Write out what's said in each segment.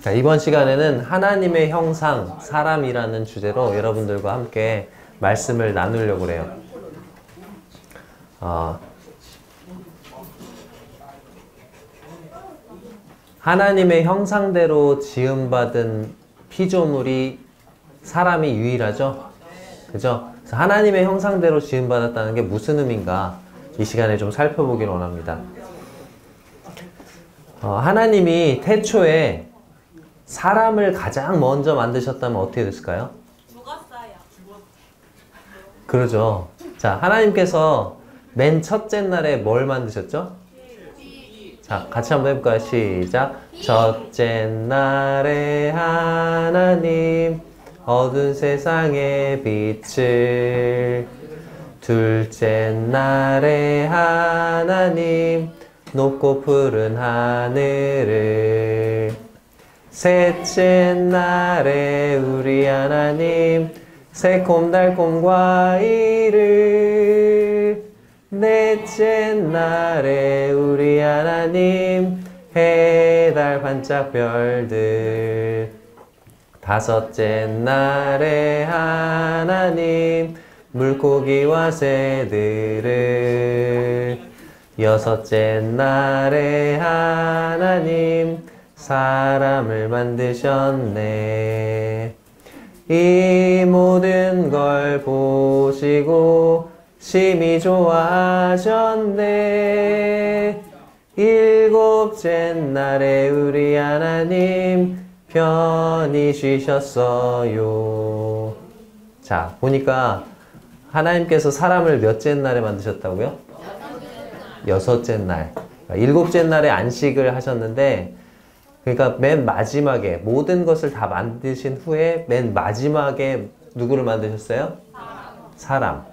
자, 이번 시간에는 하나님의 형상, 사람이라는 주제로 여러분들과 함께 말씀을 나누려고 해요. 하나님의 형상대로 지음받은 피조물이 사람이 유일하죠? 그죠? 그래서 하나님의 형상대로 지음받았다는 게 무슨 의미인가? 이 시간에 좀 살펴보길 원합니다. 하나님이 태초에 사람을 가장 먼저 만드셨다면 어떻게 됐을까요? 죽었어요. 그러죠. 자, 하나님께서 맨 첫째 날에 뭘 만드셨죠? 자, 같이 한번 해볼까요? 시작. 첫째 날에 하나님 어두운 세상의 빛을, 둘째 날에 하나님 높고 푸른 하늘을, 셋째 날에 우리 하나님 새콤달콤 과일을, 넷째 날에 우리 하나님 해, 달, 반짝 별들, 다섯째 날에 하나님 물고기와 새들을, 여섯째 날에 하나님 사람을 만드셨네. 이 모든 걸 보시고 심히 좋아하셨네. 일곱째 날에 우리 하나님 편히 쉬셨어요. 자, 보니까 하나님께서 사람을 몇째 날에 만드셨다고요? 여섯째 날. 일곱째 날에 안식을 하셨는데, 그러니까 맨 마지막에 모든 것을 다 만드신 후에 맨 마지막에 누구를 만드셨어요? 사람.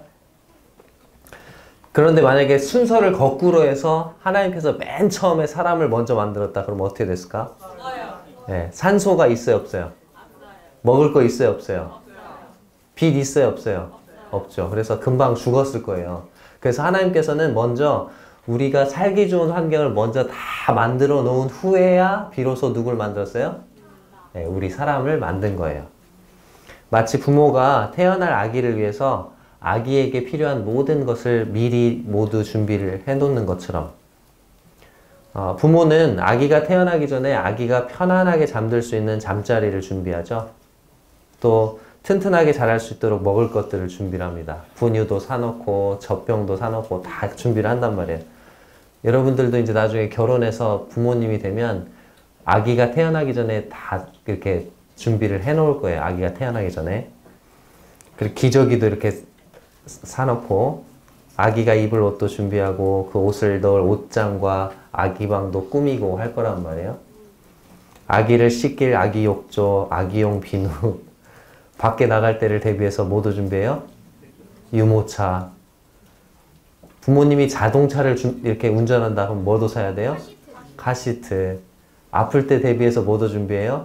그런데 만약에 순서를 거꾸로 해서 하나님께서 맨 처음에 사람을 먼저 만들었다 그러면 어떻게 됐을까? 네, 산소가 있어요, 없어요? 먹을 거 있어요, 없어요? 빛 있어요, 없어요? 없죠. 그래서 금방 죽었을 거예요. 그래서 하나님께서는 먼저 우리가 살기 좋은 환경을 먼저 다 만들어 놓은 후에야 비로소 누굴 만들었어요? 네, 우리 사람을 만든 거예요. 마치 부모가 태어날 아기를 위해서 아기에게 필요한 모든 것을 미리 모두 준비를 해놓는 것처럼, 부모는 아기가 태어나기 전에 아기가 편안하게 잠들 수 있는 잠자리를 준비하죠. 또 튼튼하게 자랄 수 있도록 먹을 것들을 준비를 합니다. 분유도 사놓고 젖병도 사놓고 다 준비를 한단 말이에요. 여러분들도 이제 나중에 결혼해서 부모님이 되면 아기가 태어나기 전에 다 이렇게 준비를 해놓을 거예요. 아기가 태어나기 전에. 그리고 기저귀도 이렇게 사놓고 아기가 입을 옷도 준비하고 그 옷을 넣을 옷장과 아기방도 꾸미고 할 거란 말이에요. 아기를 씻길 아기 욕조, 아기용 비누, 밖에 나갈 때를 대비해서 뭐도 준비해요? 유모차. 부모님이 자동차를 이렇게 운전한다 그럼 뭐도 사야 돼요? 카시트. 아플 때 대비해서 뭐도 준비해요?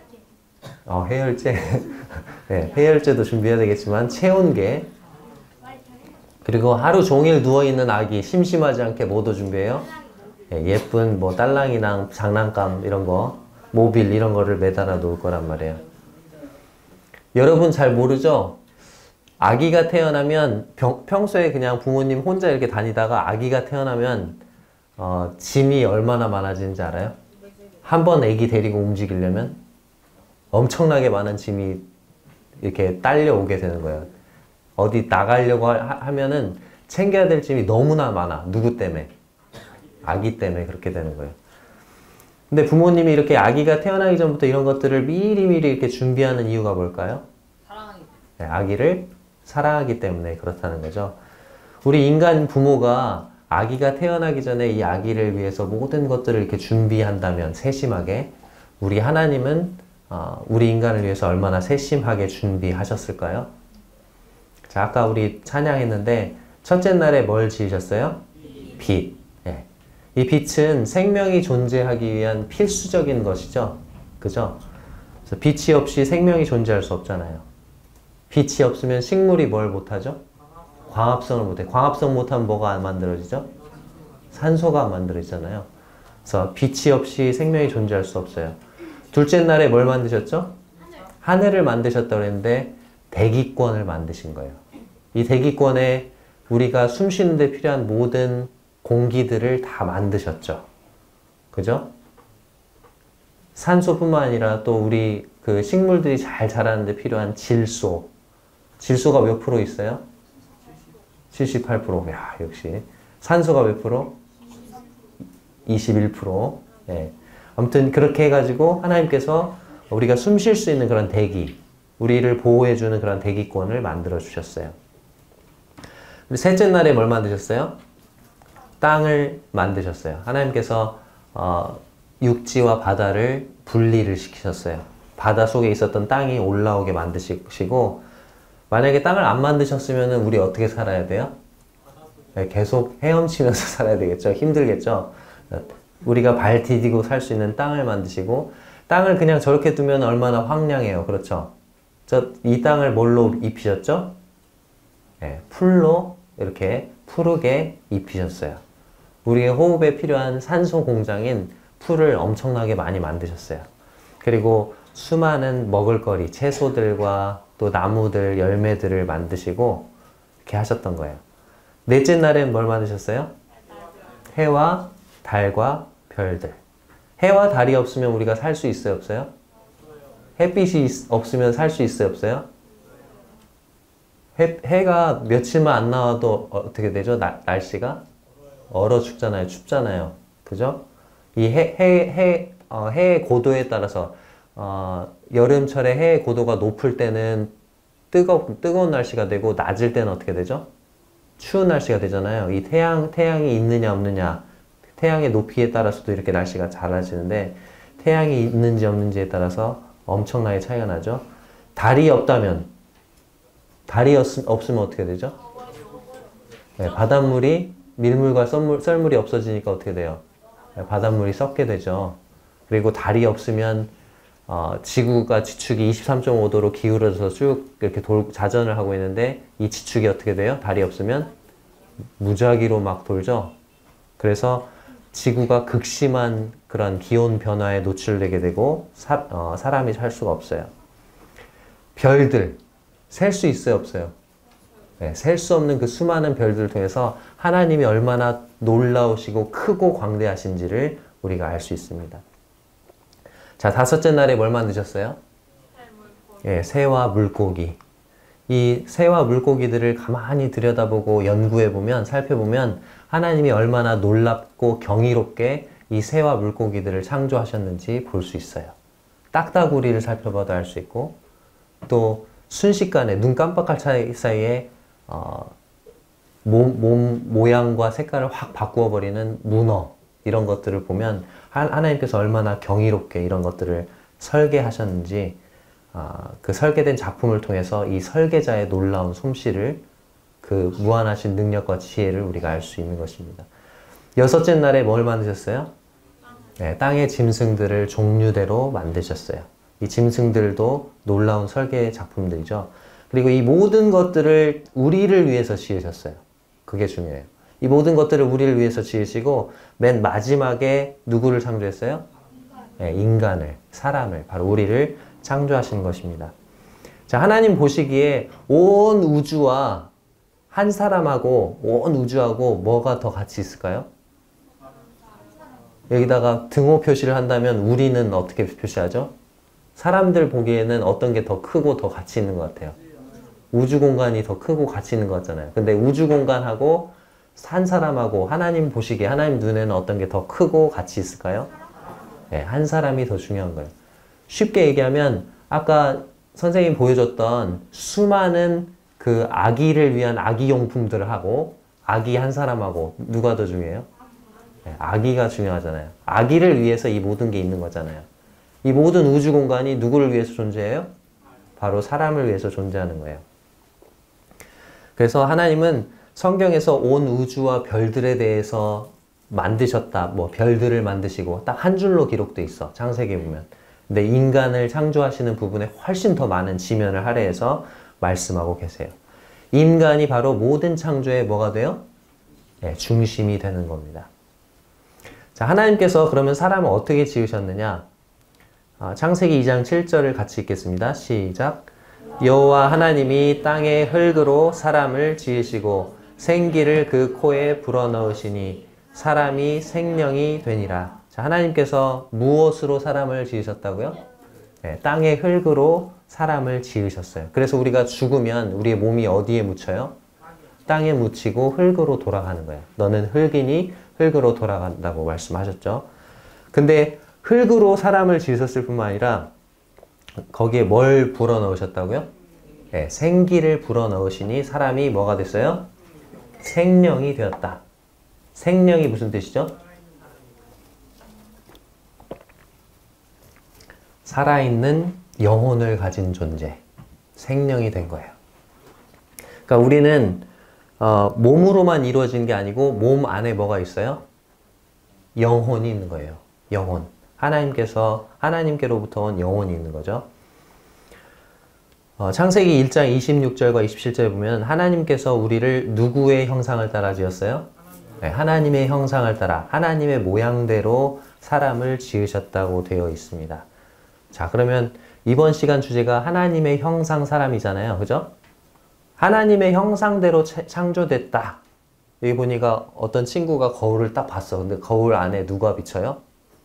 해열제. 네, 해열제도 준비해야 되겠지만 체온계. 그리고 하루 종일 누워있는 아기 심심하지 않게 뭐도 준비해요? 네, 예쁜 뭐 딸랑이랑 장난감 이런 거, 모빌 이런 거를 매달아 놓을 거란 말이에요. 여러분 잘 모르죠? 아기가 태어나면 평소에 그냥 부모님 혼자 이렇게 다니다가 아기가 태어나면 짐이 얼마나 많아지는지 알아요? 한 번 아기 데리고 움직이려면 엄청나게 많은 짐이 이렇게 딸려오게 되는 거예요. 어디 나가려고 하면은 챙겨야 될 짐이 너무나 많아. 누구 때문에? 아기 때문에 그렇게 되는 거예요. 근데 부모님이 이렇게 아기가 태어나기 전부터 이런 것들을 미리미리 이렇게 준비하는 이유가 뭘까요? 사랑하기. 네, 아기를 사랑하기 때문에 그렇다는 거죠. 우리 인간 부모가 아기가 태어나기 전에 이 아기를 위해서 모든 것들을 이렇게 준비한다면 세심하게, 우리 하나님은 우리 인간을 위해서 얼마나 세심하게 준비하셨을까요? 자, 아까 우리 찬양했는데 첫째 날에 뭘 지으셨어요? 빛. 네. 이 빛은 생명이 존재하기 위한 필수적인 것이죠. 그죠? 그래서 빛이 없이 생명이 존재할 수 없잖아요. 빛이 없으면 식물이 뭘 못하죠? 광합성을 못해. 광합성 못하면 뭐가 만들어지죠? 산소가 만들어지잖아요. 그래서 빛이 없이 생명이 존재할 수 없어요. 둘째 날에 뭘 만드셨죠? 하늘을 만드셨다고 했는데 대기권을 만드신 거예요. 이 대기권에 우리가 숨 쉬는 데 필요한 모든 공기들을 다 만드셨죠. 그죠? 산소뿐만 아니라 또 우리 그 식물들이 잘 자라는 데 필요한 질소. 질소가 몇 프로 있어요? 78%. 야, 역시. 산소가 몇 프로? 21%. 예. 아무튼 그렇게 해가지고 하나님께서 우리가 숨 쉴 수 있는 그런 대기, 우리를 보호해주는 그런 대기권을 만들어 주셨어요. 셋째 날에 뭘 만드셨어요? 땅을 만드셨어요. 하나님께서 육지와 바다를 분리를 시키셨어요. 바다 속에 있었던 땅이 올라오게 만드시고, 만약에 땅을 안 만드셨으면 우리 어떻게 살아야 돼요? 네, 계속 헤엄치면서 살아야 되겠죠. 힘들겠죠. 우리가 발 디디고 살 수 있는 땅을 만드시고, 땅을 그냥 저렇게 두면 얼마나 황량해요. 그렇죠? 이 땅을 뭘로 입히셨죠? 네, 풀로 이렇게 푸르게 입히셨어요. 우리의 호흡에 필요한 산소 공장인 풀을 엄청나게 많이 만드셨어요. 그리고 수많은 먹을거리, 채소들과 또 나무들, 열매들을 만드시고 이렇게 하셨던 거예요. 넷째 날엔 뭘 만드셨어요? 해와 달과 별들. 해와 달이 없으면 우리가 살 수 있어요, 없어요? 햇빛이 없으면 살 수 있어요, 없어요? 해가 며칠만 안 나와도 어떻게 되죠? 날씨가? 얼어 죽잖아요. 춥잖아요. 그죠? 이 해의 고도에 따라서, 여름철에 해의 고도가 높을 때는 뜨거운 날씨가 되고, 낮을 때는 어떻게 되죠? 추운 날씨가 되잖아요. 이 태양이 있느냐, 없느냐, 태양의 높이에 따라서도 이렇게 날씨가 달라지는데, 태양이 있는지 없는지에 따라서 엄청나게 차이가 나죠. 달이 없으면 어떻게 되죠? 네, 바닷물이 밀물과 썰물이 없어지니까 어떻게 돼요? 네, 바닷물이 썩게 되죠. 그리고 달이 없으면 지구가 지축이 23.5도로 기울어져서 쭉 이렇게 자전을 하고 있는데 이 지축이 어떻게 돼요? 달이 없으면 무작위로 막 돌죠. 그래서 지구가 극심한 그런 기온 변화에 노출되게 되고 사람이 살 수가 없어요. 별들 셀 수 있어요, 없어요? 네, 셀 수 없는 그 수많은 별들을 통해서 하나님이 얼마나 놀라우시고 크고 광대하신지를 우리가 알 수 있습니다. 자, 다섯째 날에 뭘 만드셨어요? 예, 새와 물고기. 이 새와 물고기들을 가만히 들여다보고 연구해보면, 살펴보면 하나님이 얼마나 놀랍고 경이롭게 이 새와 물고기들을 창조하셨는지 볼 수 있어요. 딱따구리를 살펴봐도 알 수 있고, 또 순식간에 눈 깜빡할 사이에 몸 모양과 색깔을 확 바꾸어 버리는 문어, 이런 것들을 보면 하나님께서 얼마나 경이롭게 이런 것들을 설계하셨는지, 그 설계된 작품을 통해서 이 설계자의 놀라운 솜씨를, 그 무한하신 능력과 지혜를 우리가 알 수 있는 것입니다. 여섯째 날에 뭘 만드셨어요? 네, 땅의 짐승들을 종류대로 만드셨어요. 이 짐승들도 놀라운 설계 작품들이죠. 그리고 이 모든 것들을 우리를 위해서 지으셨어요. 그게 중요해요. 이 모든 것들을 우리를 위해서 지으시고 맨 마지막에 누구를 창조했어요? 네, 인간을, 사람을, 바로 우리를 창조하신 것입니다. 자, 하나님 보시기에 온 우주와 한 사람하고 온 우주하고 뭐가 더 같이 있을까요? 여기다가 등호 표시를 한다면 우리는 어떻게 표시하죠? 사람들 보기에는 어떤 게 더 크고 더 가치 있는 것 같아요? 우주 공간이 더 크고 가치 있는 것 같잖아요. 근데 우주 공간하고 한 사람하고 하나님 보시기에, 하나님 눈에는 어떤 게 더 크고 가치 있을까요? 네, 한 사람이 더 중요한 거예요. 쉽게 얘기하면 아까 선생님이 보여줬던 수많은 그 아기를 위한 아기용품들을 하고 아기 한 사람하고 누가 더 중요해요? 네, 아기가 중요하잖아요. 아기를 위해서 이 모든 게 있는 거잖아요. 이 모든 우주 공간이 누구를 위해서 존재해요? 바로 사람을 위해서 존재하는 거예요. 그래서 하나님은 성경에서 온 우주와 별들에 대해서 만드셨다, 뭐 별들을 만드시고 딱 한 줄로 기록돼 있어, 창세기에 보면. 근데 인간을 창조하시는 부분에 훨씬 더 많은 지면을 할애해서 말씀하고 계세요. 인간이 바로 모든 창조의 뭐가 돼요? 네, 중심이 되는 겁니다. 자, 하나님께서 그러면 사람을 어떻게 지으셨느냐? 창세기 2장 7절을 같이 읽겠습니다. 시작. 여호와 하나님이 땅의 흙으로 사람을 지으시고 생기를 그 코에 불어넣으시니 사람이 생명이 되니라. 자, 하나님께서 무엇으로 사람을 지으셨다고요? 네, 땅의 흙으로 사람을 지으셨어요. 그래서 우리가 죽으면 우리의 몸이 어디에 묻혀요? 땅에 묻히고 흙으로 돌아가는 거예요. 너는 흙이니 흙으로 돌아간다고 말씀하셨죠. 근데 흙으로 사람을 지으셨을 뿐만 아니라 거기에 뭘 불어넣으셨다고요? 네, 생기를 불어넣으시니 사람이 뭐가 됐어요? 생명이 되었다. 생명이 무슨 뜻이죠? 살아있는 영혼을 가진 존재. 생명이 된 거예요. 그러니까 우리는 몸으로만 이루어진 게 아니고 몸 안에 뭐가 있어요? 영혼이 있는 거예요. 영혼. 하나님께로부터 온 영혼이 있는 거죠. 창세기 1장 26절과 27절에 보면 하나님께서 우리를 누구의 형상을 따라 지었어요? 네, 하나님의 형상을 따라 하나님의 모양대로 사람을 지으셨다고 되어 있습니다. 자, 그러면 이번 시간 주제가 하나님의 형상 사람이잖아요. 그죠? 하나님의 형상대로 창조됐다. 여기 보니까 어떤 친구가 거울을 딱 봤어. 근데 거울 안에 누가 비쳐요?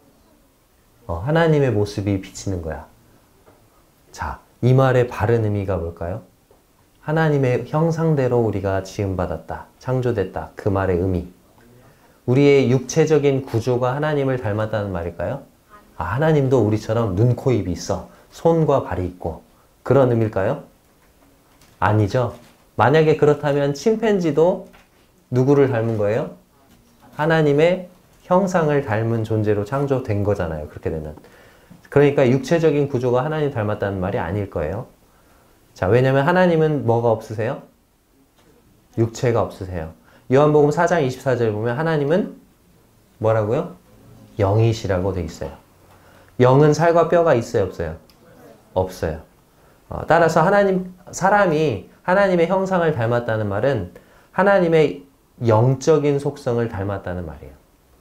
하나님의 모습이 비치는 거야. 자, 이 말의 바른 의미가 뭘까요? 하나님의 형상대로 우리가 지음받았다. 창조됐다. 그 말의 의미. 우리의 육체적인 구조가 하나님을 닮았다는 말일까요? 하나님도 우리처럼 눈, 코, 입이 있어. 손과 발이 있고. 그런 의미일까요? 아니죠. 만약에 그렇다면 침팬지도 누구를 닮은 거예요? 하나님의 형상을 닮은 존재로 창조된 거잖아요. 그렇게 되면. 그러니까 육체적인 구조가 하나님 닮았다는 말이 아닐 거예요. 자, 왜냐면 하나님은 뭐가 없으세요? 육체가 없으세요. 요한복음 4장 24절에 보면 하나님은 뭐라고요? 영이시라고 돼 있어요. 영은 살과 뼈가 있어요, 없어요? 없어요. 따라서 사람이 하나님의 형상을 닮았다는 말은 하나님의 영적인 속성을 닮았다는 말이에요.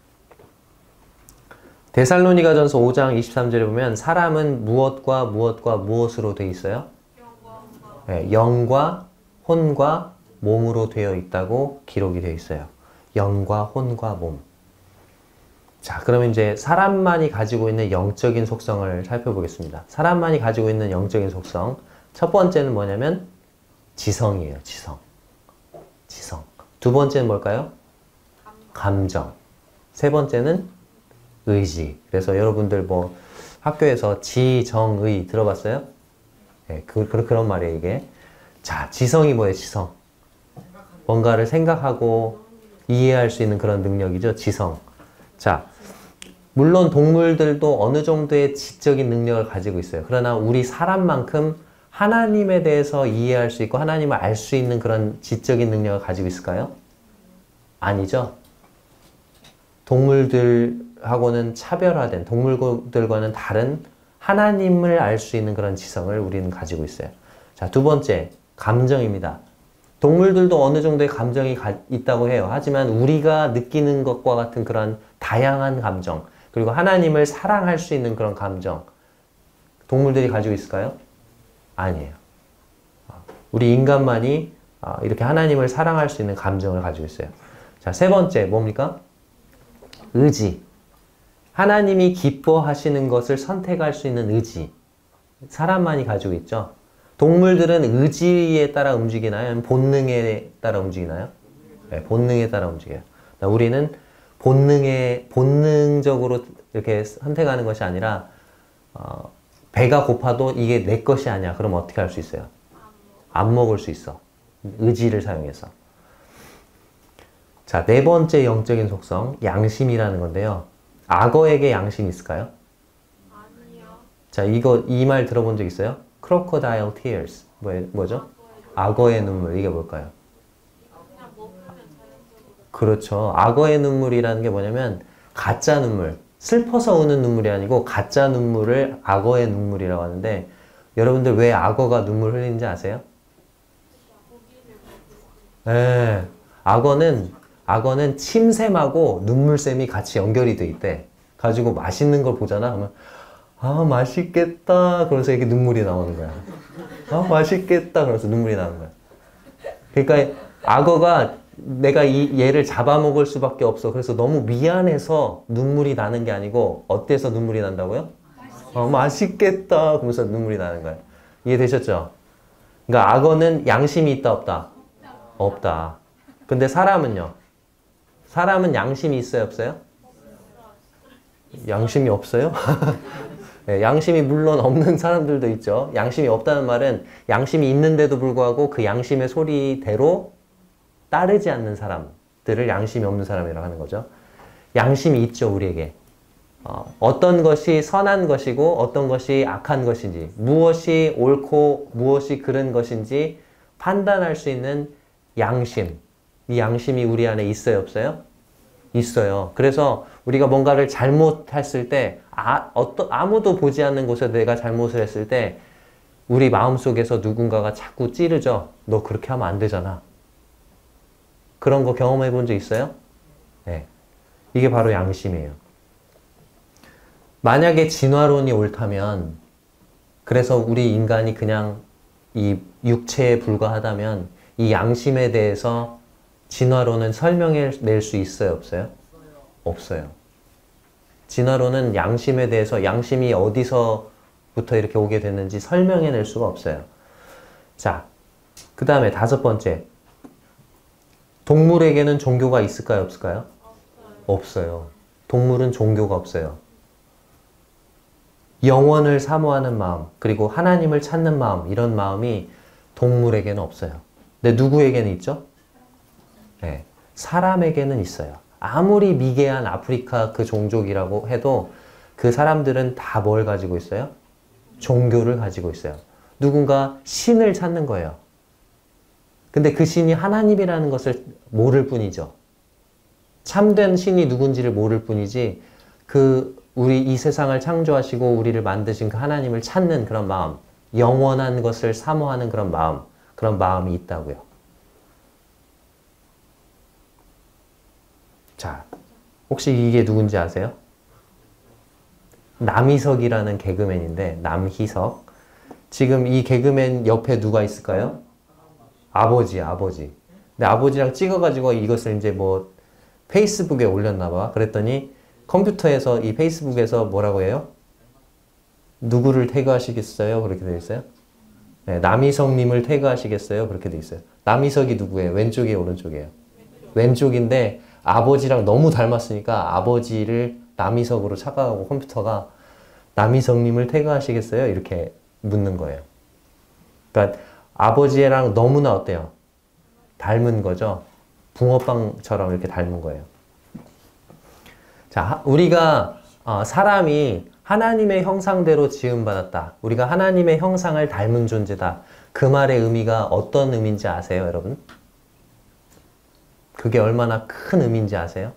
데살로니가전서 5장 23절에 보면 사람은 무엇과 무엇으로 되어 있어요? 네, 영과 혼과 몸으로 되어 있다고 기록이 되어 있어요. 영과 혼과 몸. 자, 그러면 이제 사람만이 가지고 있는 영적인 속성을 살펴보겠습니다. 사람만이 가지고 있는 영적인 속성. 첫 번째는 뭐냐면 지성이에요. 지성. 두 번째는 뭘까요? 감정. 세 번째는 의지. 그래서 여러분들 뭐 학교에서 지정의 들어봤어요? 네, 그런 말이에요, 이게. 자, 지성이 뭐예요, 지성? 뭔가를 생각하고 이해할 수 있는 그런 능력이죠, 지성. 자, 물론 동물들도 어느 정도의 지적인 능력을 가지고 있어요. 그러나 우리 사람만큼 하나님에 대해서 이해할 수 있고 하나님을 알 수 있는 그런 지적인 능력을 가지고 있을까요? 아니죠. 동물들하고는 차별화된, 동물들과는 다른 하나님을 알 수 있는 그런 지성을 우리는 가지고 있어요. 자, 두 번째, 감정입니다. 동물들도 어느 정도의 감정이 있다고 해요. 하지만 우리가 느끼는 것과 같은 그런 다양한 감정, 그리고 하나님을 사랑할 수 있는 그런 감정, 동물들이 가지고 있을까요? 아니에요. 우리 인간만이 이렇게 하나님을 사랑할 수 있는 감정을 가지고 있어요. 자, 세 번째, 뭡니까? 의지. 하나님이 기뻐하시는 것을 선택할 수 있는 의지. 사람만이 가지고 있죠. 동물들은 의지에 따라 움직이나요? 본능에 따라 움직이나요? 네, 본능에 따라 움직여요. 우리는 본능적으로 이렇게 선택하는 것이 아니라 배가 고파도 이게 내 것이 아니야. 그럼 어떻게 할 수 있어요? 안 먹을 수 있어. 의지를 사용해서. 자, 네 번째 영적인 속성, 양심이라는 건데요. 악어에게 양심이 있을까요? 아니요. 자, 이 말 들어본 적 있어요? Crocodile tears. 뭐죠? 악어의 눈물. 이게 뭘까요? 그냥 먹으면 자연적으로. 그렇죠. 악어의 눈물이라는 게 뭐냐면 가짜 눈물. 슬퍼서 우는 눈물이 아니고 가짜 눈물을 악어의 눈물이라고 하는데 여러분들 왜 악어가 눈물 흘리는지 아세요? 네. 악어는 침샘하고 눈물샘이 같이 연결이 돼 있대. 가지고 맛있는 걸 보잖아. 그러면 아, 맛있겠다. 그러면서 이렇게 눈물이 나오는 거야. 아, 맛있겠다. 그러면서 눈물이 나오는 거야. 그러니까 악어가 내가 이 얘를 잡아먹을 수밖에 없어. 그래서 너무 미안해서 눈물이 나는 게 아니고 어때서 눈물이 난다고요? 맛있겠다. 그러면서 눈물이 나는 거야. 이해되셨죠? 그러니까 악어는 양심이 있다 없다? 없다. 근데 사람은요? 사람은 양심이 있어요 없어요? 양심이 없어요? 네, 양심이 물론 없는 사람들도 있죠. 양심이 없다는 말은 양심이 있는데도 불구하고 그 양심의 소리대로 따르지 않는 사람들을 양심이 없는 사람이라고 하는 거죠. 양심이 있죠, 우리에게. 어떤 것이 선한 것이고 어떤 것이 악한 것인지, 무엇이 옳고 무엇이 그른 것인지 판단할 수 있는 양심. 이 양심이 우리 안에 있어요, 없어요? 있어요. 그래서 우리가 뭔가를 잘못했을 때, 아무도 보지 않는 곳에 내가 잘못을 했을 때, 우리 마음속에서 누군가가 자꾸 찌르죠. 너 그렇게 하면 안 되잖아. 그런 거 경험해 본 적 있어요? 네. 이게 바로 양심이에요. 만약에 진화론이 옳다면, 그래서 우리 인간이 그냥 이 육체에 불과하다면, 이 양심에 대해서 진화론은 설명해낼 수 있어요, 없어요? 없어요. 진화론은 양심에 대해서 양심이 어디서부터 이렇게 오게 됐는지 설명해낼 수가 없어요. 자, 그 다음에 5번째. 동물에게는 종교가 있을까요, 없을까요? 없어요. 동물은 종교가 없어요. 영원을 사모하는 마음, 그리고 하나님을 찾는 마음, 이런 마음이 동물에게는 없어요. 근데 누구에게는 있죠? 네, 사람에게는 있어요. 아무리 미개한 아프리카 그 종족이라고 해도 그 사람들은 다 뭘 가지고 있어요? 종교를 가지고 있어요. 누군가 신을 찾는 거예요. 근데 그 신이 하나님이라는 것을 모를 뿐이죠. 참된 신이 누군지를 모를 뿐이지 우리 이 세상을 창조하시고 우리를 만드신 그 하나님을 찾는 그런 마음, 영원한 것을 사모하는 그런 마음이 있다고요. 자, 혹시 이게 누군지 아세요? 남희석이라는 개그맨인데, 남희석. 지금 이 개그맨 옆에 누가 있을까요? 아버지. 근데 아버지랑 찍어가지고 이것을 이제 뭐 페이스북에 올렸나봐. 그랬더니 컴퓨터에서 이 페이스북에서 뭐라고 해요? 누구를 태그하시겠어요? 그렇게 되어 있어요. 네, 남희석님을 태그하시겠어요? 그렇게 되어 있어요. 남희석이 누구예요? 왼쪽이에요? 오른쪽이에요? 왼쪽인데 아버지랑 너무 닮았으니까 아버지를 남희석으로 착각하고 컴퓨터가 남희석님을 태그하시겠어요? 이렇게 묻는 거예요. 그러니까 아버지랑 너무나 어때요? 닮은 거죠? 붕어빵처럼 이렇게 닮은 거예요. 자, 우리가 사람이 하나님의 형상대로 지음받았다. 우리가 하나님의 형상을 닮은 존재다. 그 말의 의미가 어떤 의미인지 아세요, 여러분? 그게 얼마나 큰 의미인지 아세요?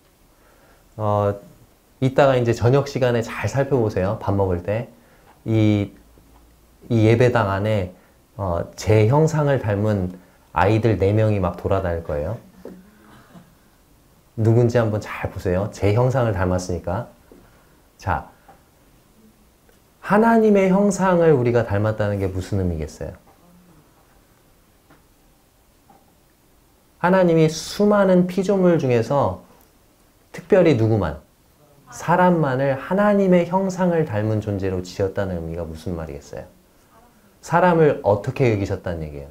이따가 이제 저녁 시간에 잘 살펴보세요. 밥 먹을 때. 이 예배당 안에 제 형상을 닮은 아이들 4명이 막 돌아다닐 거예요. 누군지 한번 잘 보세요. 제 형상을 닮았으니까. 자, 하나님의 형상을 우리가 닮았다는 게 무슨 의미겠어요? 하나님이 수많은 피조물 중에서 특별히 누구만, 사람만을 하나님의 형상을 닮은 존재로 지었다는 의미가 무슨 말이겠어요? 사람을 어떻게 여기셨다는 얘기예요?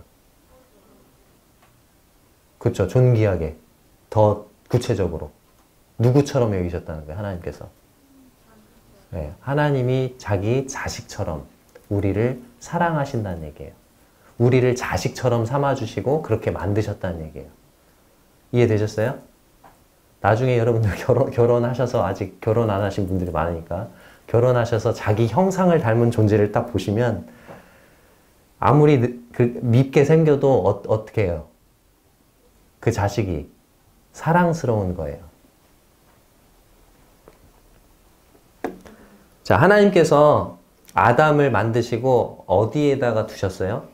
그렇죠. 존귀하게. 더 구체적으로. 누구처럼 여기셨다는 거예요, 하나님께서. 네, 하나님이 자기 자식처럼 우리를 사랑하신다는 얘기예요. 우리를 자식처럼 삼아주시고 그렇게 만드셨다는 얘기예요. 이해되셨어요? 나중에 여러분들 결혼하셔서 아직 결혼 안 하신 분들이 많으니까 결혼하셔서 자기 형상을 닮은 존재를 딱 보시면 아무리 밉게 생겨도 어떻게 해요? 그 자식이 사랑스러운 거예요. 자, 하나님께서 아담을 만드시고 어디에다가 두셨어요?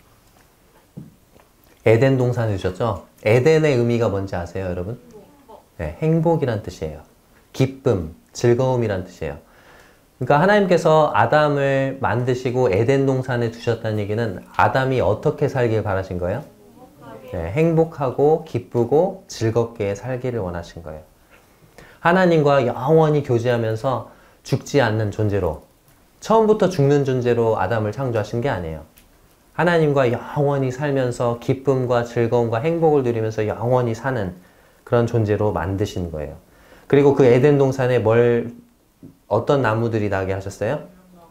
에덴 동산에 두셨죠? 에덴의 의미가 뭔지 아세요, 여러분? 네, 행복이란 뜻이에요. 기쁨, 즐거움이란 뜻이에요. 그러니까 하나님께서 아담을 만드시고 에덴 동산에 두셨다는 얘기는 아담이 어떻게 살길 바라신 거예요? 네, 행복하고 기쁘고 즐겁게 살기를 원하신 거예요. 하나님과 영원히 교제하면서 죽지 않는 존재로, 처음부터 죽는 존재로 아담을 창조하신 게 아니에요. 하나님과 영원히 살면서 기쁨과 즐거움과 행복을 누리면서 영원히 사는 그런 존재로 만드신 거예요. 그리고 그 에덴 동산에 어떤 나무들이 나게 하셨어요?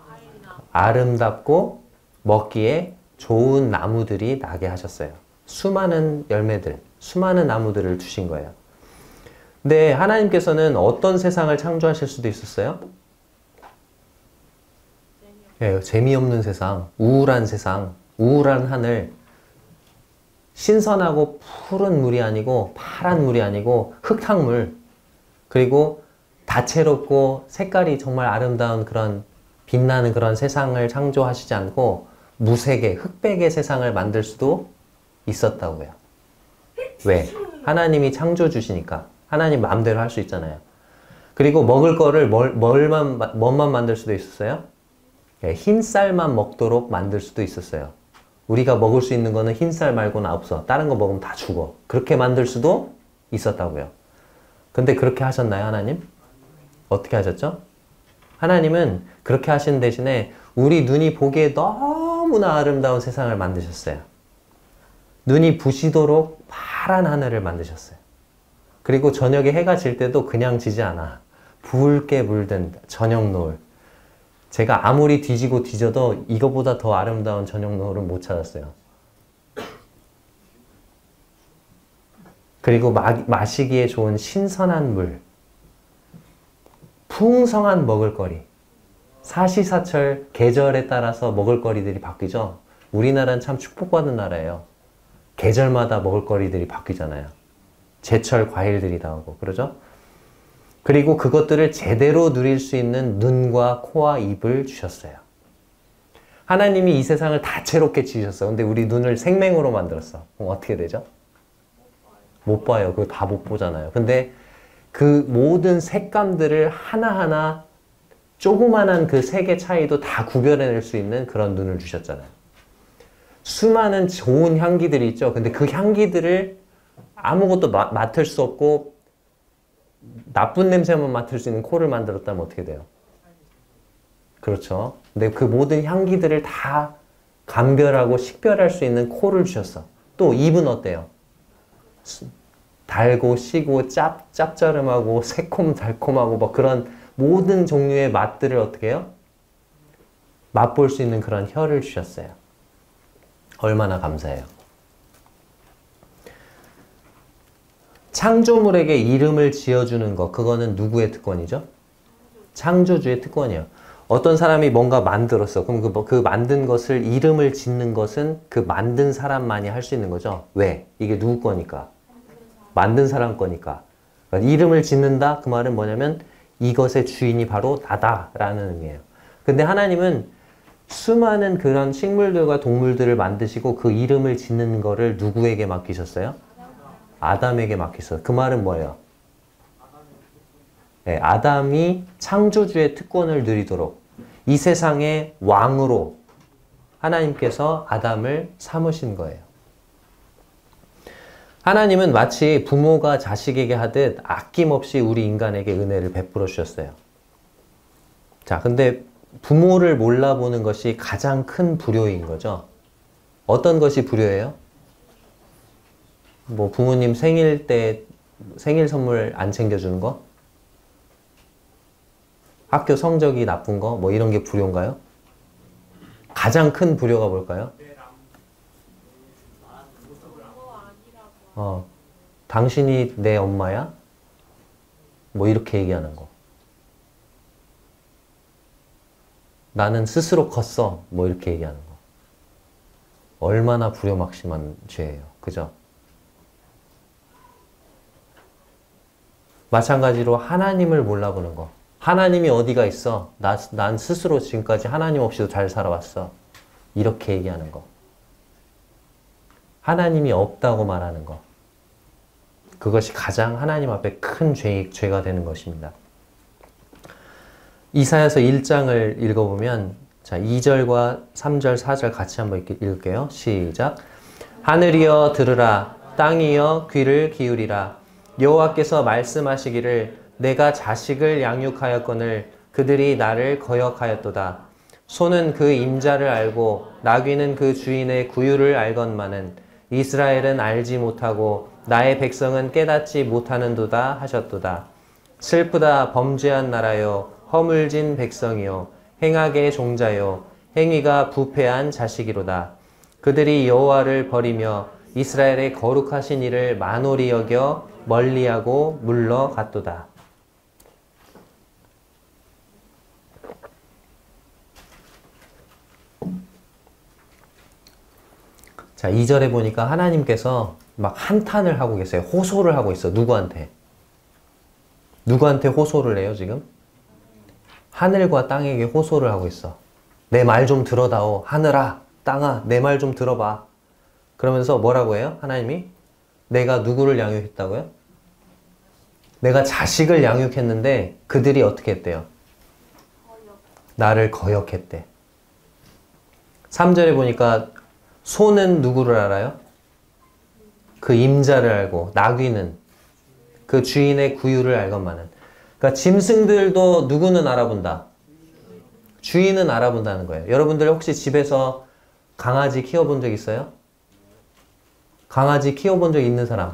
아름답고 먹기에 좋은 나무들이 나게 하셨어요. 수많은 열매들, 수많은 나무들을 주신 거예요. 근데 하나님께서는 어떤 세상을 창조하실 수도 있었어요? 예, 재미없는 세상, 우울한 세상, 우울한 하늘, 신선하고 푸른 물이 아니고 파란 물이 아니고 흙탕물, 그리고 다채롭고 색깔이 정말 아름다운 그런 빛나는 그런 세상을 창조하시지 않고 무색의, 흑백의 세상을 만들 수도 있었다고요. 왜? 하나님이 창조주시니까. 하나님 마음대로 할 수 있잖아요. 그리고 먹을 거를 뭐만 만들 수도 있었어요? 흰쌀만 먹도록 만들 수도 있었어요. 우리가 먹을 수 있는 거는 흰쌀 말고는 없어. 다른 거 먹으면 다 죽어. 그렇게 만들 수도 있었다고요. 근데 그렇게 하셨나요, 하나님? 어떻게 하셨죠? 하나님은 그렇게 하신 대신에 우리 눈이 보기에 너무나 아름다운 세상을 만드셨어요. 눈이 부시도록 파란 하늘을 만드셨어요. 그리고 저녁에 해가 질 때도 그냥 지지 않아. 붉게 물든 저녁 노을. 제가 아무리 뒤지고 뒤져도 이거보다 더 아름다운 저녁 노을은 못 찾았어요. 그리고 마시기에 좋은 신선한 물. 풍성한 먹을거리. 사시사철 계절에 따라서 먹을거리들이 바뀌죠. 우리나라는 참 축복받은 나라예요. 계절마다 먹을거리들이 바뀌잖아요. 제철 과일들이 나오고 그러죠. 그리고 그것들을 제대로 누릴 수 있는 눈과 코와 입을 주셨어요. 하나님이 이 세상을 다채롭게 지으셨어. 근데 우리 눈을 생맹으로 만들었어. 그럼 어떻게 되죠? 못 봐요. 그거 다 못 보잖아요. 근데 그 모든 색감들을 하나하나 조그만한 그 색의 차이도 다 구별해낼 수 있는 그런 눈을 주셨잖아요. 수많은 좋은 향기들이 있죠. 근데 그 향기들을 아무것도 맡을 수 없고 나쁜 냄새만 맡을 수 있는 코를 만들었다면 어떻게 돼요? 그렇죠. 근데 그 모든 향기들을 다 감별하고 식별할 수 있는 코를 주셨어. 또 입은 어때요? 달고 시고 짭짜름하고 새콤달콤하고 뭐 그런 모든 종류의 맛들을 어떻게 해요? 맛볼 수 있는 그런 혀를 주셨어요. 얼마나 감사해요. 창조물에게 이름을 지어주는 것, 그거는 누구의 특권이죠? 창조주의 특권이에요. 어떤 사람이 뭔가 만들었어. 그럼 그 만든 것을 이름을 짓는 것은 그 만든 사람만이 할 수 있는 거죠. 왜? 이게 누구 거니까? 만든 사람 거니까. 그러니까 이름을 짓는다? 그 말은 뭐냐면 이것의 주인이 바로 나다라는 의미예요. 근데 하나님은 수많은 그런 식물들과 동물들을 만드시고 그 이름을 짓는 거를 누구에게 맡기셨어요? 아담에게 맡겼어요. 그 말은 뭐예요? 네, 아담이 창조주의 특권을 누리도록 이 세상의 왕으로 하나님께서 아담을 삼으신 거예요. 하나님은 마치 부모가 자식에게 하듯 아낌없이 우리 인간에게 은혜를 베풀어 주셨어요. 자, 근데 부모를 몰라보는 것이 가장 큰 불효인 거죠. 어떤 것이 불효예요? 뭐 부모님 생일 때 생일 선물 안 챙겨주는 거? 학교 성적이 나쁜 거? 뭐 이런 게 불효인가요? 가장 큰 불효가 뭘까요? 당신이 내 엄마야? 뭐 이렇게 얘기하는 거. 나는 스스로 컸어. 뭐 이렇게 얘기하는 거. 얼마나 불효막심한 죄예요. 그죠? 마찬가지로 하나님을 몰라보는 거. 하나님이 어디가 있어? 난 스스로 지금까지 하나님 없이도 잘 살아왔어. 이렇게 얘기하는 거. 하나님이 없다고 말하는 거. 그것이 가장 하나님 앞에 큰 죄가 되는 것입니다. 이사야서 1장을 읽어보면 자 2절과 3절, 4절 같이 한번 읽을게요. 시작. 하늘이여 들으라, 땅이여 귀를 기울이라. 여호와께서 말씀하시기를 내가 자식을 양육하였거늘 그들이 나를 거역하였도다. 소는 그 임자를 알고 나귀는 그 주인의 구유를 알건만은 이스라엘은 알지 못하고 나의 백성은 깨닫지 못하는도다 하셨도다. 슬프다 범죄한 나라요 허물진 백성이요 행악의 종자요 행위가 부패한 자식이로다. 그들이 여호와를 버리며 이스라엘의 거룩하신 이를 만홀히 여겨 멀리하고 물러갔도다. 자, 2절에 보니까 하나님께서 막 한탄을 하고 계세요. 호소를 하고 있어. 누구한테? 누구한테 호소를 해요, 지금? 하늘과 땅에게 호소를 하고 있어. 내 말 좀 들어다오. 하늘아, 땅아, 내 말 좀 들어봐. 그러면서 뭐라고 해요? 하나님이? 내가 누구를 양육했다고요? 내가 자식을 양육했는데 그들이 어떻게 했대요? 나를 거역했대. 3절에 보니까 소는 누구를 알아요? 그 임자를 알고 나귀는 그 주인의 구유를 알건만은. 그러니까 짐승들도 누구는 알아본다? 주인은 알아본다는 거예요. 여러분들 혹시 집에서 강아지 키워본 적 있어요? 강아지 키워본 적 있는 사람?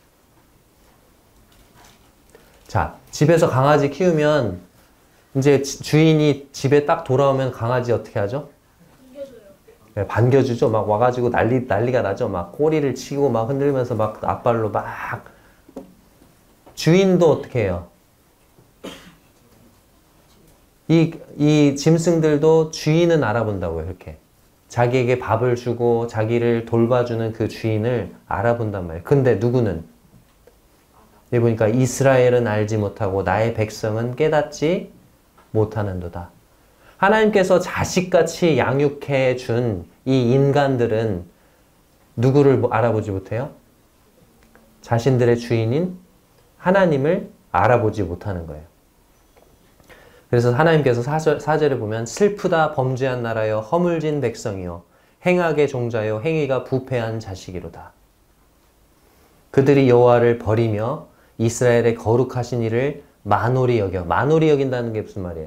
자, 집에서 강아지 키우면 이제 주인이 집에 딱 돌아오면 강아지 어떻게 하죠? 네, 반겨주죠. 막 와가지고 난리가 나죠. 막 꼬리를 치고 막 흔들면서 막 앞발로 막. 주인도 어떻게 해요? 이 짐승들도 주인은 알아본다고요. 이렇게. 자기에게 밥을 주고 자기를 돌봐주는 그 주인을 알아본단 말이에요. 근데 누구는? 여기 보니까 이스라엘은 알지 못하고 나의 백성은 깨닫지 못하는도다. 하나님께서 자식같이 양육해 준 이 인간들은 누구를 알아보지 못해요? 자신들의 주인인 하나님을 알아보지 못하는 거예요. 그래서 하나님께서 4절에 보면 슬프다 범죄한 나라여 허물진 백성이요 행악의 종자요 행위가 부패한 자식이로다. 그들이 여호와를 버리며 이스라엘의 거룩하신 이를 만홀히 여겨. 만홀히 여긴다는 게 무슨 말이에요?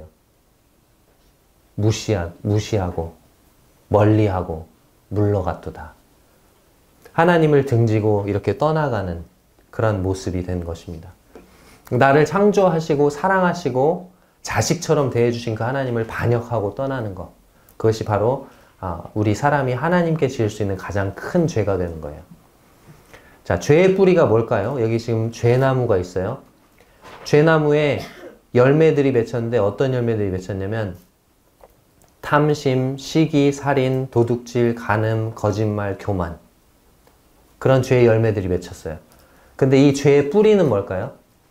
무시하고 멀리하고 물러갔도다. 하나님을 등지고 이렇게 떠나가는 그런 모습이 된 것입니다. 나를 창조하시고 사랑하시고 자식처럼 대해주신 그 하나님을 반역하고 떠나는 것. 그것이 바로 우리 사람이 하나님께 지을 수 있는 가장 큰 죄가 되는 거예요. 자, 죄의 뿌리가 뭘까요? 여기 지금 죄나무가 있어요. 죄나무에 열매들이 맺혔는데 어떤 열매들이 맺혔냐면 탐심, 시기, 살인, 도둑질, 간음, 거짓말, 교만. 그런 죄의 열매들이 맺혔어요. 근데 이 죄의 뿌리는 뭘까요?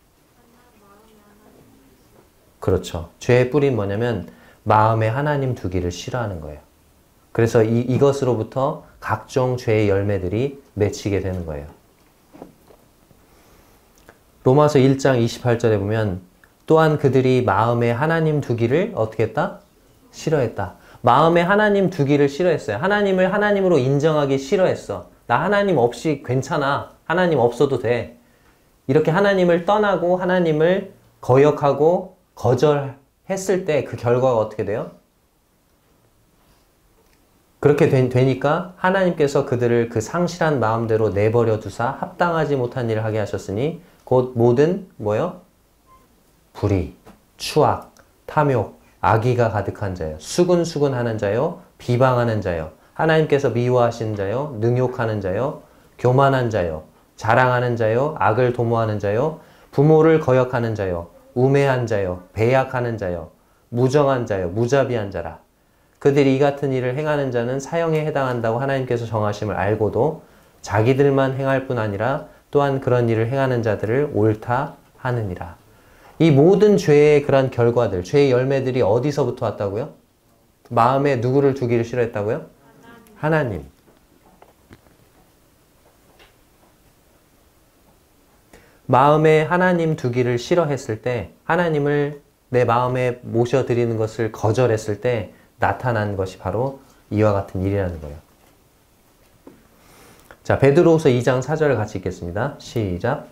그렇죠. 죄의 뿌리는 뭐냐면 마음에 하나님 두기를 싫어하는 거예요. 그래서 이것으로부터 각종 죄의 열매들이 맺히게 되는 거예요. 로마서 1장 28절에 보면 또한 그들이 마음에 하나님 두기를 어떻게 했다? 싫어했다. 마음에 하나님 두기를 싫어했어요. 하나님을 하나님으로 인정하기 싫어했어. 나 하나님 없이 괜찮아. 하나님 없어도 돼. 이렇게 하나님을 떠나고 하나님을 거역하고 거절했을 때 그 결과가 어떻게 돼요? 그렇게 되니까 하나님께서 그들을 그 상실한 마음대로 내버려 두사 합당하지 못한 일을 하게 하셨으니 곧 모든 뭐요? 불의, 추악, 탐욕, 악의가 가득한 자요. 수군수군하는 자요. 비방하는 자요. 하나님께서 미워하시는 자요. 능욕하는 자요. 교만한 자요. 자랑하는 자요. 악을 도모하는 자요. 부모를 거역하는 자요. 우매한 자요. 배약하는 자요. 무정한 자요. 무자비한 자라. 그들이 이 같은 일을 행하는 자는 사형에 해당한다고 하나님께서 정하심을 알고도 자기들만 행할 뿐 아니라 또한 그런 일을 행하는 자들을 옳다 하느니라. 이 모든 죄의 그런 결과들, 죄의 열매들이 어디서부터 왔다고요? 마음에 누구를 두기를 싫어했다고요? 하나님. 마음에 하나님 두기를 싫어했을 때, 하나님을 내 마음에 모셔드리는 것을 거절했을 때 나타난 것이 바로 이와 같은 일이라는 거예요. 자, 베드로후서 2장 4절을 같이 읽겠습니다. 시작.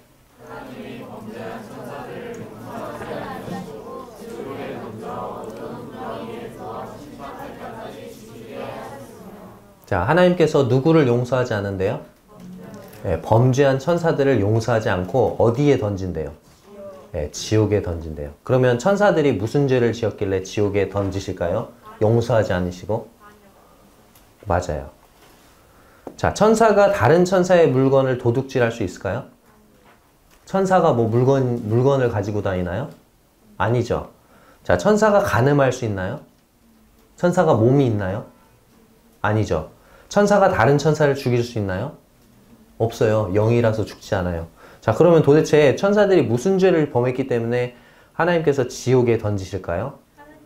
자, 하나님께서 누구를 용서하지 않은데요? 네, 범죄한 천사들을 용서하지 않고 어디에 던진대요? 네, 지옥에 던진대요. 그러면 천사들이 무슨 죄를 지었길래 지옥에 던지실까요? 용서하지 않으시고? 맞아요. 자, 천사가 다른 천사의 물건을 도둑질할 수 있을까요? 천사가 뭐 물건을 가지고 다니나요? 아니죠. 자, 천사가 간음할 수 있나요? 천사가 몸이 있나요? 아니죠. 천사가 다른 천사를 죽일 수 있나요? 없어요. 영이라서 죽지 않아요. 자, 그러면 도대체 천사들이 무슨 죄를 범했기 때문에 하나님께서 지옥에 던지실까요?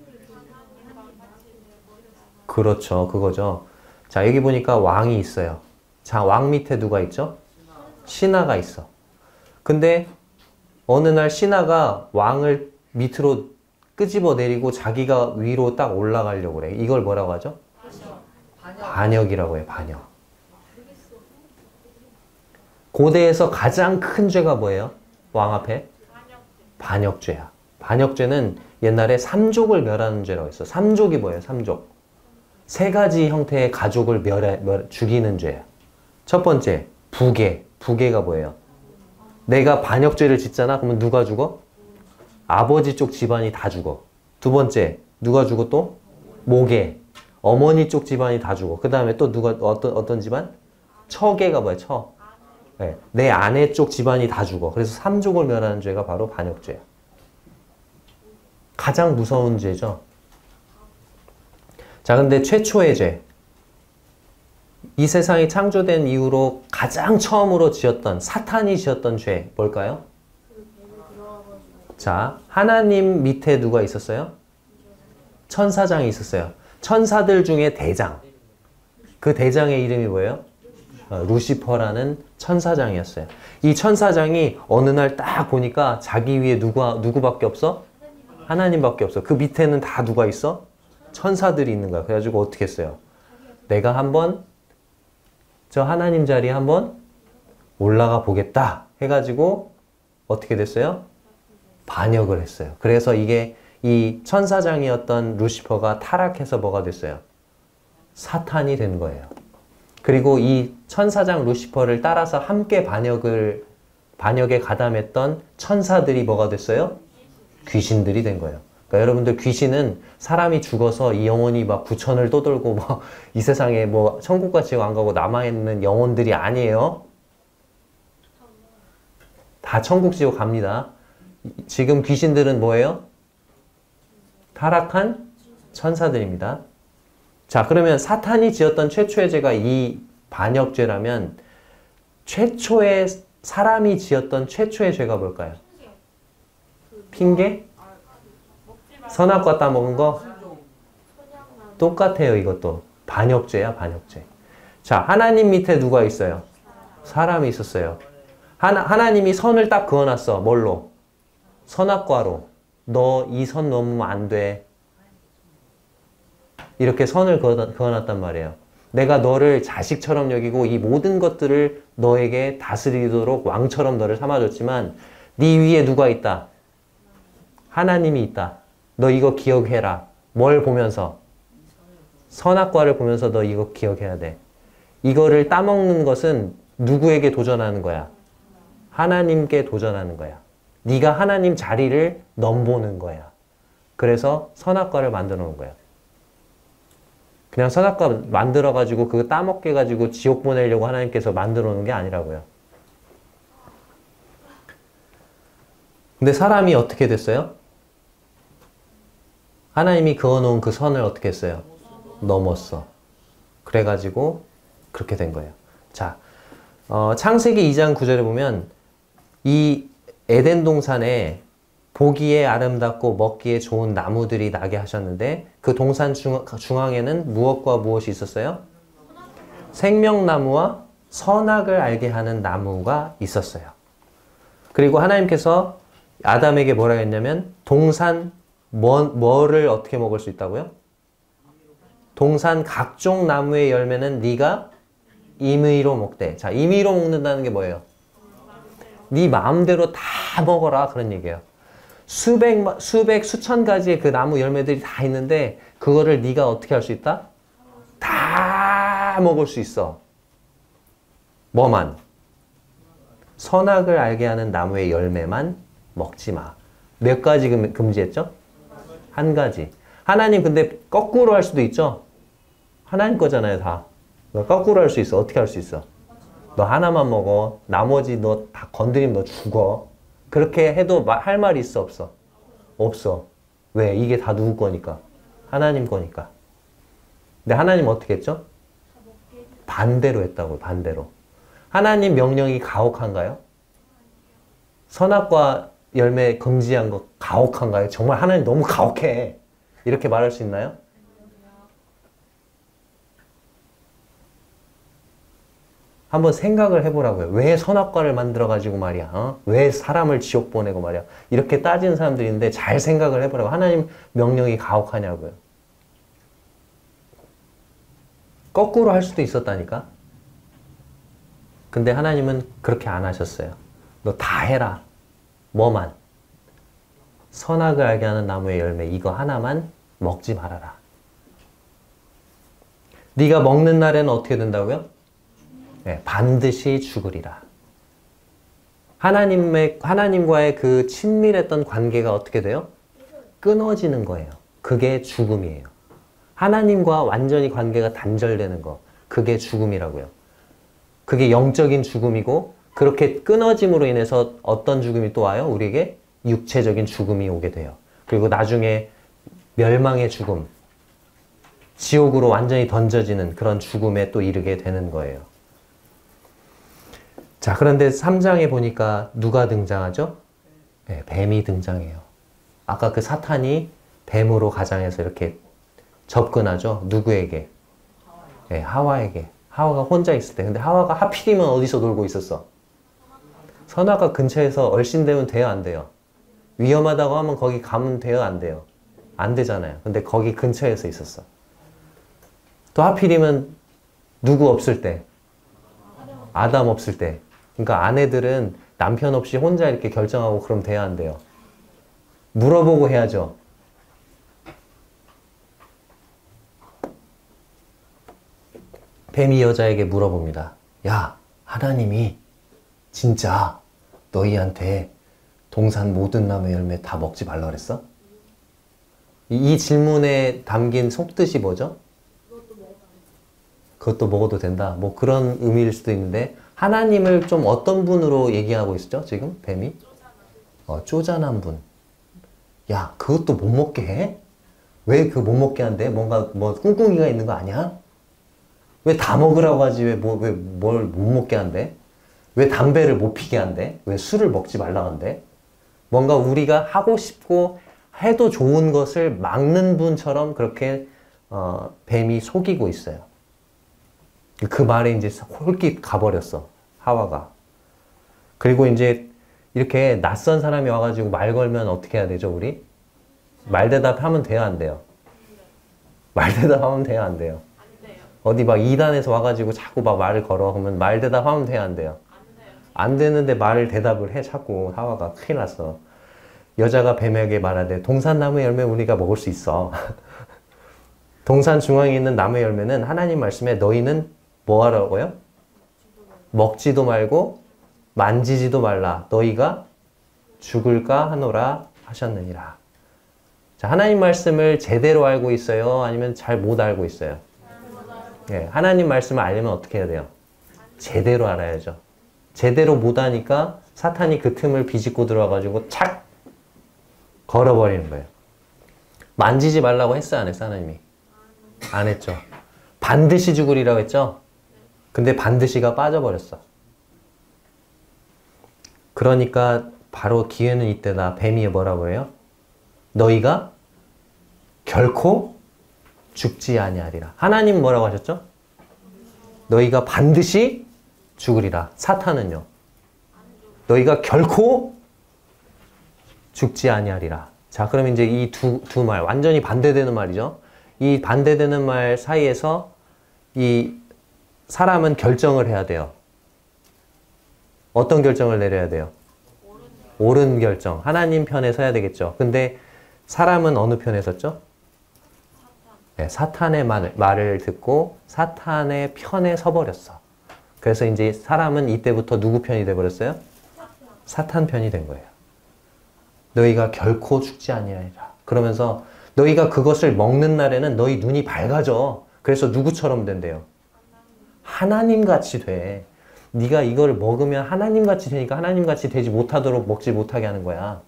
그렇죠. 그거죠. 자, 여기 보니까 왕이 있어요. 자, 왕 밑에 누가 있죠? 신하가 있어. 근데 어느 날 신하가 왕을 밑으로 끄집어 내리고 자기가 위로 딱 올라가려고 그래. 이걸 뭐라고 하죠? 반역이라고 해요. 반역. 고대에서 가장 큰 죄가 뭐예요? 왕 앞에? 반역죄야. 반역죄는 옛날에 삼족을 멸하는 죄라고 했어. 삼족이 뭐예요? 삼족. 세 가지 형태의 가족을 죽이는 죄야. 첫 번째, 부계. 부계가 뭐예요? 내가 반역죄를 짓잖아? 그러면 누가 죽어? 아버지 쪽 집안이 다 죽어. 두 번째, 누가 죽어 또? 모계. 어머니 쪽 집안이 다 죽어. 그 다음에 또 누가, 어떤 집안? 처계가 뭐야? 처. 네, 내 아내 쪽 집안이 다 죽어. 그래서 삼족을 멸하는 죄가 바로 반역죄야. 가장 무서운 죄죠. 자, 근데 최초의 죄. 이 세상이 창조된 이후로 가장 처음으로 지었던, 사탄이 지었던 죄, 뭘까요? 자, 하나님 밑에 누가 있었어요? 천사장이 있었어요. 천사들 중에 대장. 그 대장의 이름이 뭐예요? 루시퍼라는 천사장이었어요. 이 천사장이 어느 날 딱 보니까 자기 위에 누구밖에 없어? 하나님밖에 없어. 그 밑에는 다 누가 있어? 천사들이 있는 거야. 그래가지고 어떻게 했어요? 내가 한번 저 하나님 자리에 한번 올라가 보겠다 해가지고 어떻게 됐어요? 반역을 했어요. 그래서 이게 이 천사장이었던 루시퍼가 타락해서 뭐가 됐어요? 사탄이 된 거예요. 그리고 이 천사장 루시퍼를 따라서 함께 반역에 가담했던 천사들이 뭐가 됐어요? 귀신들이 된 거예요. 그러니까 여러분들 귀신은 사람이 죽어서 이 영혼이 막 부천을 떠돌고 뭐 이 세상에 뭐 천국과 지옥 안 가고 남아있는 영혼들이 아니에요. 다 천국 지옥 갑니다. 지금 귀신들은 뭐예요? 타락한 천사들입니다. 자, 그러면 사탄이 지었던 최초의 죄가 이 반역죄라면 최초의 사람이 지었던 최초의 죄가 뭘까요? 핑계? 선악과 따먹은 거? 똑같아요, 이것도. 반역죄야, 반역죄. 자, 하나님 밑에 누가 있어요? 사람이 있었어요. 하나님이 선을 딱 그어놨어. 뭘로? 선악과로. 너 이 선 넘으면 안 돼. 이렇게 선을 그어놨단 말이에요. 내가 너를 자식처럼 여기고 이 모든 것들을 너에게 다스리도록 왕처럼 너를 삼아줬지만 네 위에 누가 있다? 하나님이 있다. 너 이거 기억해라. 뭘 보면서? 선악과를 보면서 너 이거 기억해야 돼. 이거를 따먹는 것은 누구에게 도전하는 거야? 하나님께 도전하는 거야. 네가 하나님 자리를 넘보는 거야. 그래서 선악과를 만들어 놓은 거야. 그냥 선악과 만들어가지고 그거 따먹게 해가지고 지옥 보내려고 하나님께서 만들어 놓은 게 아니라고요. 근데 사람이 어떻게 됐어요? 하나님이 그어놓은 그 선을 어떻게 했어요? 넘었어. 그래가지고 그렇게 된 거예요. 자, 창세기 2장 9절에 보면 이 에덴 동산에 보기에 아름답고 먹기에 좋은 나무들이 나게 하셨는데 그 동산 중앙에는 무엇과 무엇이 있었어요? 생명나무와 선악을 알게 하는 나무가 있었어요. 그리고 하나님께서 아담에게 뭐라 했냐면 동산 뭐를 어떻게 먹을 수 있다고요? 동산 각종 나무의 열매는 네가 임의로 먹되. 자, 임의로 먹는다는 게 뭐예요? 네 마음대로 다 먹어라 그런 얘기예요. 수천 가지의 그 나무 열매들이 다 있는데 그거를 네가 어떻게 할 수 있다? 다 먹을 수 있어. 뭐만? 선악을 알게 하는 나무의 열매만 먹지 마. 몇 가지 금지했죠? 한 가지. 하나님 근데 거꾸로 할 수도 있죠? 하나님 거잖아요, 다. 너 거꾸로 할 수 있어. 어떻게 할 수 있어? 너 하나만 먹어. 나머지 너 다 건드리면 너 죽어. 그렇게 해도 할 말이 있어, 없어? 없어. 왜? 이게 다 누구 거니까? 하나님 거니까. 근데 하나님 어떻게 했죠? 반대로 했다고요, 반대로. 하나님 명령이 가혹한가요? 선악과 열매 금지한 거 가혹한가요? 정말 하나님 너무 가혹해. 이렇게 말할 수 있나요? 한번 생각을 해보라고요. 왜 선악과를 만들어가지고 말이야. 왜 사람을 지옥 보내고 말이야. 이렇게 따지는 사람들이 있는데 잘 생각을 해보라고. 하나님 명령이 가혹하냐고요. 거꾸로 할 수도 있었다니까. 근데 하나님은 그렇게 안 하셨어요. 너 다 해라. 뭐만? 선악을 알게 하는 나무의 열매 이거 하나만 먹지 말아라. 네가 먹는 날에는 어떻게 된다고요? 네, 반드시 죽으리라. 하나님과의 그 친밀했던 관계가 어떻게 돼요? 끊어지는 거예요. 그게 죽음이에요. 하나님과 완전히 관계가 단절되는 거. 그게 죽음이라고요. 그게 영적인 죽음이고 그렇게 끊어짐으로 인해서 어떤 죽음이 또 와요? 우리에게 육체적인 죽음이 오게 돼요. 그리고 나중에 멸망의 죽음, 지옥으로 완전히 던져지는 그런 죽음에 또 이르게 되는 거예요. 자, 그런데 3장에 보니까 누가 등장하죠? 네, 뱀이 등장해요. 아까 그 사탄이 뱀으로 가장해서 이렇게 접근하죠? 누구에게? 네, 하와에게. 하와가 혼자 있을 때. 근데 하와가 하필이면 어디서 놀고 있었어? 선악과 근처에서 얼씬되면 돼요, 안 돼요? 위험하다고 하면 거기 가면 돼요, 안 돼요? 안 되잖아요. 근데 거기 근처에서 있었어. 또 하필이면 누구 없을 때? 아담 없을 때. 그러니까 아내들은 남편 없이 혼자 이렇게 결정하고 그럼 돼요, 안 돼요? 물어보고 해야죠. 뱀이 여자에게 물어봅니다. 야, 하나님이 진짜 너희한테 동산 모든 나무 열매 다 먹지 말라 그랬어? 이 질문에 담긴 속뜻이 뭐죠? 그것도 먹어도 된다. 뭐 그런 의미일 수도 있는데 하나님을 좀 어떤 분으로 얘기하고 있죠? 지금 뱀이? 쪼잔한 분. 야, 그것도 못 먹게 해? 왜 그 못 먹게 한대? 뭔가 뭐 꿍꿍이가 있는 거 아니야? 왜 다 먹으라고 하지? 왜 뭘 못 먹게 한대? 왜 담배를 못 피게 한대? 왜 술을 먹지 말라 한대? 뭔가 우리가 하고 싶고 해도 좋은 것을 막는 분처럼 그렇게 뱀이 속이고 있어요. 그 말에 이제 홀깃 가버렸어. 하와가. 그리고 이제 이렇게 낯선 사람이 와가지고 말 걸면 어떻게 해야 되죠, 우리? 말대답하면 돼요, 안 돼요? 말대답하면 돼요, 안 돼요? 어디 막 이단에서 와가지고 자꾸 막 말을 걸어. 그러면 말대답하면 돼요, 안 돼요? 안 되는데 말을 대답을 해, 자꾸. 하와가 큰일 났어. 여자가 뱀에게 말하되 동산나무 열매 우리가 먹을 수 있어. 동산 중앙에 있는 나무 열매는 하나님 말씀에 너희는 뭐 하라고요? 먹지도 말고 만지지도 말라. 너희가 죽을까 하노라 하셨느니라. 자, 하나님 말씀을 제대로 알고 있어요? 아니면 잘 못 알고 있어요? 예, 하나님 말씀을 알려면 어떻게 해야 돼요? 제대로 알아야죠. 제대로 못 하니까 사탄이 그 틈을 비집고 들어와가지고 착 걸어버리는 거예요. 만지지 말라고 했어요, 안 했어, 하나님이? 안 했죠. 반드시 죽으리라고 했죠? 근데 반드시가 빠져버렸어. 그러니까 바로 기회는 이때다. 뱀이 뭐라고 해요? 너희가 결코 죽지 아니하리라. 하나님 뭐라고 하셨죠? 너희가 반드시 죽으리라. 사탄은요? 너희가 결코 죽지 아니하리라. 자, 그럼 이제 이 두 말, 완전히 반대되는 말이죠. 이 반대되는 말 사이에서 이 사람은 결정을 해야 돼요. 어떤 결정을 내려야 돼요? 옳은 결정. 하나님 편에 서야 되겠죠. 근데 사람은 어느 편에 섰죠? 네, 사탄의 말을 듣고 사탄의 편에 서버렸어. 그래서 이제 사람은 이때부터 누구 편이 돼버렸어요? 사탄 편이 된 거예요. 너희가 결코 죽지 아니하리라. 그러면서 너희가 그것을 먹는 날에는 너희 눈이 밝아져. 그래서 누구처럼 된대요? 하나님같이 돼. 네가 이걸 먹으면 하나님같이 되니까 하나님같이 되지 못하도록 먹지 못하게 하는 거야.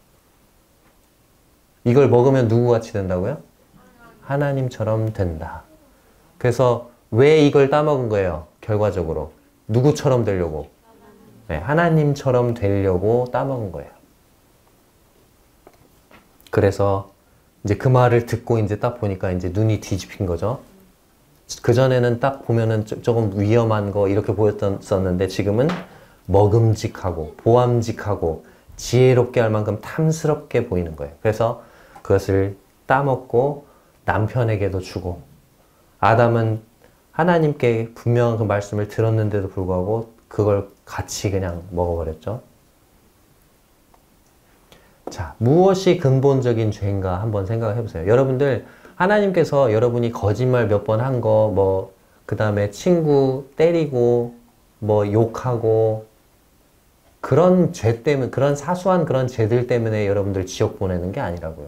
이걸 먹으면 누구같이 된다고요? 하나님처럼 된다. 그래서 왜 이걸 따먹은 거예요? 결과적으로. 누구처럼 되려고? 네, 하나님처럼 되려고 따먹은 거예요. 그래서 이제 그 말을 듣고 이제 딱 보니까 이제 눈이 뒤집힌 거죠. 그전에는 딱 보면은 조금 위험한 거 이렇게 보였었는데 지금은 먹음직하고 보암직하고 지혜롭게 할 만큼 탐스럽게 보이는 거예요. 그래서 그것을 따먹고 남편에게도 주고, 아담은 하나님께 분명한 그 말씀을 들었는데도 불구하고 그걸 같이 그냥 먹어버렸죠. 자, 무엇이 근본적인 죄인가 한번 생각을 해보세요. 여러분들, 하나님께서 여러분이 거짓말 몇 번 한 거, 그 다음에 친구 때리고, 욕하고, 그런 죄 때문에, 그런 사소한 그런 죄들 때문에 여러분들 지옥 보내는 게 아니라고요.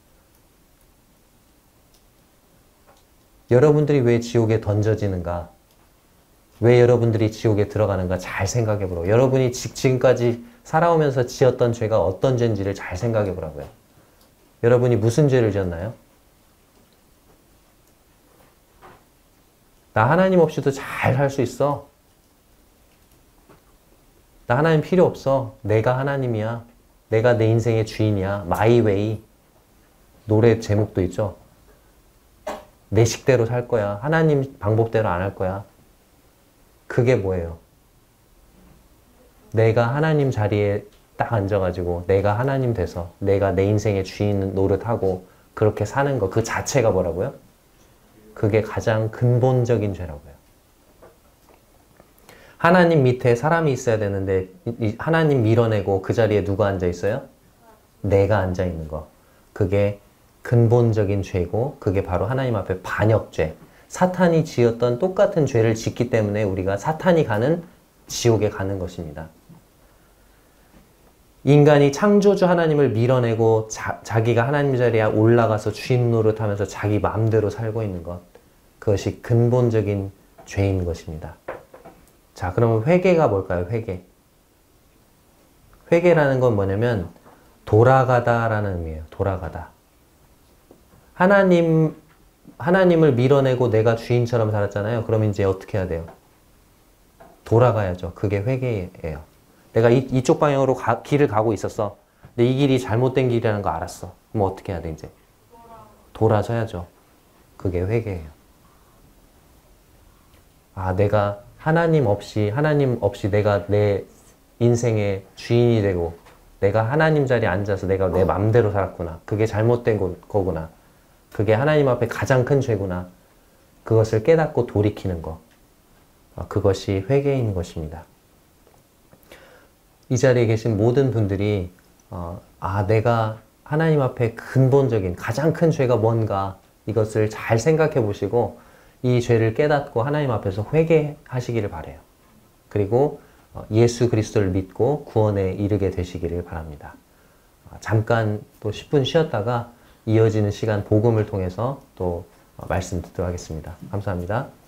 여러분들이 왜 지옥에 던져지는가? 왜 여러분들이 지옥에 들어가는가? 잘 생각해 보라고. 여러분이 지금까지 살아오면서 지었던 죄가 어떤 죄인지를 잘 생각해 보라고요. 여러분이 무슨 죄를 지었나요? 나 하나님 없이도 잘 살 수 있어. 나 하나님 필요 없어. 내가 하나님이야. 내가 내 인생의 주인이야. My way. 노래 제목도 있죠. 내 식대로 살 거야. 하나님 방법대로 안 할 거야. 그게 뭐예요? 내가 하나님 자리에 딱 앉아가지고 내가 하나님 돼서 내가 내 인생의 주인 노릇하고 그렇게 사는 거, 그 자체가 뭐라고요? 그게 가장 근본적인 죄라고요. 하나님 밑에 사람이 있어야 되는데 하나님 밀어내고 그 자리에 누가 앉아 있어요? 내가 앉아 있는 거. 그게 근본적인 죄고, 그게 바로 하나님 앞에 반역죄. 사탄이 지었던 똑같은 죄를 짓기 때문에 우리가 사탄이 가는 지옥에 가는 것입니다. 인간이 창조주 하나님을 밀어내고 자기가 하나님 자리에 올라가서 주인 노릇하면서 자기 마음대로 살고 있는 것. 그것이 근본적인 죄인 것입니다. 자, 그러면 회개가 뭘까요? 회개. 회개라는 건 뭐냐면 돌아가다라는 의미예요. 돌아가다. 하나님을 밀어내고 내가 주인처럼 살았잖아요. 그럼 이제 어떻게 해야 돼요? 돌아가야죠. 그게 회개예요. 내가 이쪽 방향으로 길을 가고 있었어. 근데 이 길이 잘못된 길이라는 거 알았어. 그럼 어떻게 해야 돼, 이제? 돌아서야죠. 그게 회개예요. 아, 내가 하나님 없이 내가 내 인생의 주인이 되고 내가 하나님 자리에 앉아서 내가 내 맘대로 살았구나. 그게 잘못된 거구나. 그게 하나님 앞에 가장 큰 죄구나. 그것을 깨닫고 돌이키는 거. 그것이 회개인 것입니다. 이 자리에 계신 모든 분들이 내가 하나님 앞에 근본적인 가장 큰 죄가 뭔가 이것을 잘 생각해 보시고 이 죄를 깨닫고 하나님 앞에서 회개하시기를 바라요. 그리고 예수 그리스도를 믿고 구원에 이르게 되시기를 바랍니다. 잠깐 또 10분 쉬었다가 이어지는 시간 복음을 통해서 또 말씀 듣도록 하겠습니다. 감사합니다.